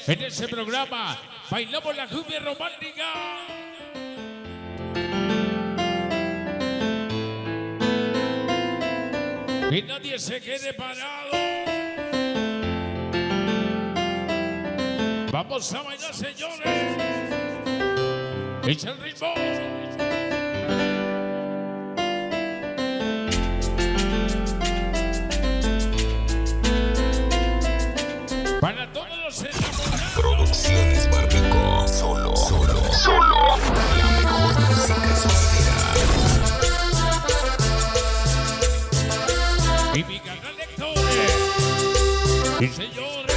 En ese programa bailamos la cumbia romántica. Y nadie se quede parado. Vamos a bailar, señores. Echa el ritmo. Para todos los enamorados. Producciones Barbico. Solo. La mejor música soltera. Y mi canal lectores. Y señores.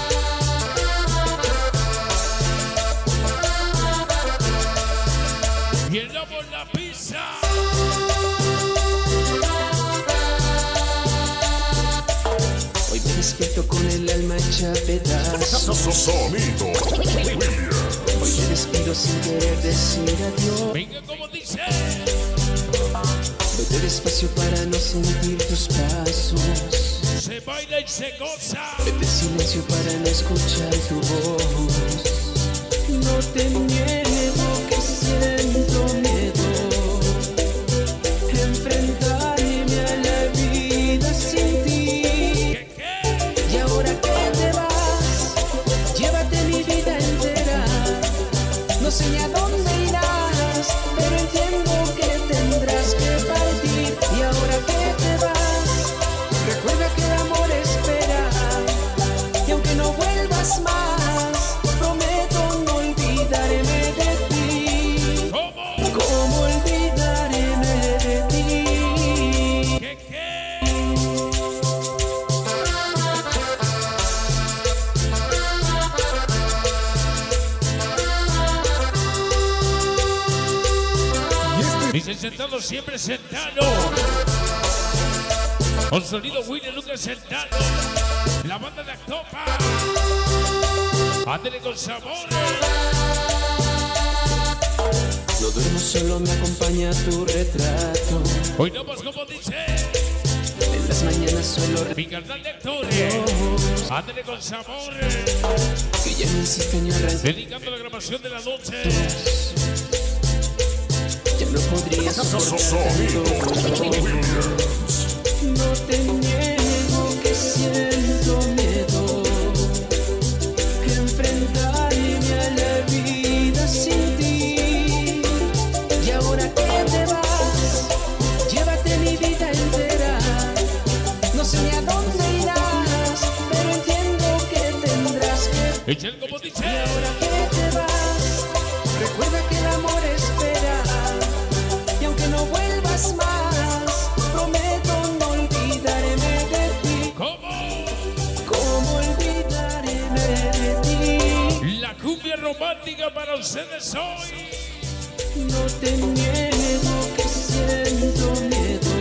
Llenamos la pizza. Hoy me despierto con el alma hecha pedazos. Sonido Williams. Hoy me despido sin querer decir adiós. Venga como dice. Vete despacio para no sentir tus pasos. Se baila y se goza. Vete silencio para no escuchar tu voz. No te niego que siento miedo. Enfrentarme a la vida sin ti. ¿Qué? Y ahora que te vas, llévate mi vida entera. No sé ni a dónde irás, pero entiendo que tendrás que partir. Y ahora que te vas, recuerda que el amor espera. Y aunque no vuelvas más, prometo no olvidarme de ti. ¿Cómo? ¿Cómo olvidarme de ti? ¿Qué? Dice sentado, siempre sentado. Con sonido William Lucas sentado. La banda de Actopa. Ándale con sabor. No duermo solo, me acompaña tu retrato. Hoy no más como dice. En las mañanas suelo Mi canal de actores. Ándale con sabor. que ya no insiste ni arrancar. Dedicando la grabación de la noche. Ya no podría soportar Sonido tanto. Williams. No te niego que siento miedo. Enfrentarme a la vida sin ti. Y ahora que te vas, llévate mi vida entera. No sé ni a dónde irás, pero entiendo que tendrás que. Echa el como Y dice. ahora que te vas, recuerda que el amor espera. Y aunque no vuelvas más, prometo no olvidarme de ti. ¿Cómo? ¿Cómo olvidarme de ti? La cumbia romántica para ustedes hoy. No te niego que siento miedo.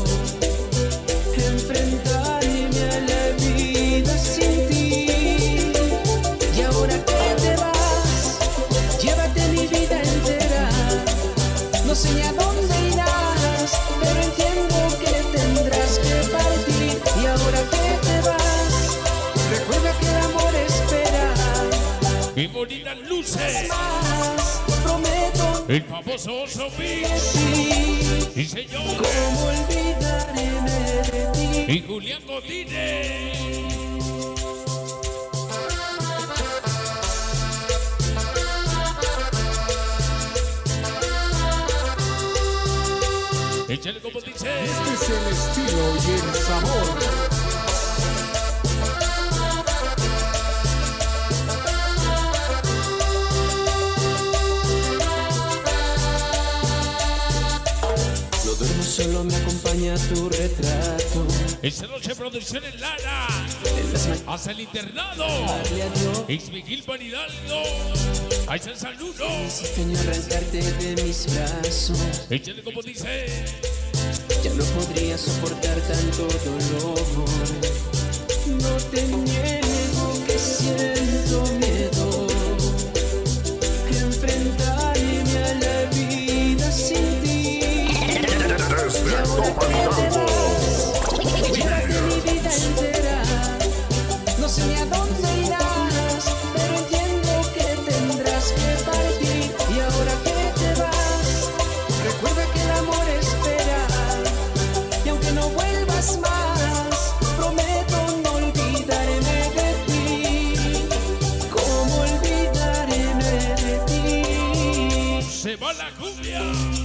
Enfrentarme a la vida sin ti. Y ahora que te vas, llévate mi vida entera. No sé ni a dónde irás, pero entiendo que tendrás que partir. Y ahora que te vas, recuerda que el amor espera. Y bonitas luces. Más, prometo El famoso Oso Mix. sí. Y señor. ¿Cómo olvidarme de ti? Y Julián Godínez. Échale como dice. Este es el estilo y el sabor. No duermo solo, me acompaña tu retrato. Esta noche Producciones Lara. En las mañanas Hasta el internado. darle adiós. Ixmiguil Panidalgo. Ahí está el saludo. Insiste en arrancarte de mis brazos. Échale como dice. Ya no podría soportar tanto dolor. No te niego que siento miedo. Enfrentarme a la vida sin ti. Desde Y ahora Actopan que te Hidalgo. vas, llévate mi vida entera. No sé ni a dónde irás, pero la cumbia.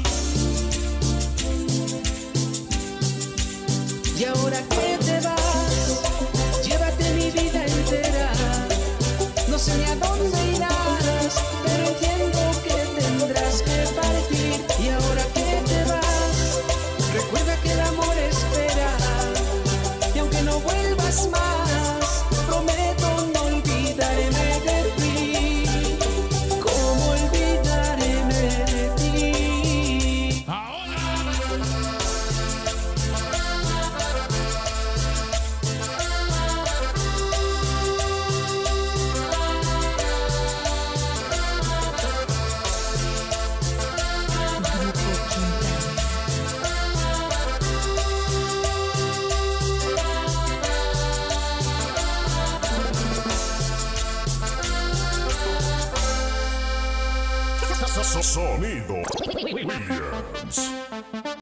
Y ahora que te vas, llévate mi vida entera. No sé ni a dónde irás, pero entiendo que tendrás que partir. Y ahora que te vas, recuerda que el amor espera. Y aunque no vuelvas más, prometo no olvidarme de ti. ¿Cómo olvidarme de ti? Ahora. Sonido Williams.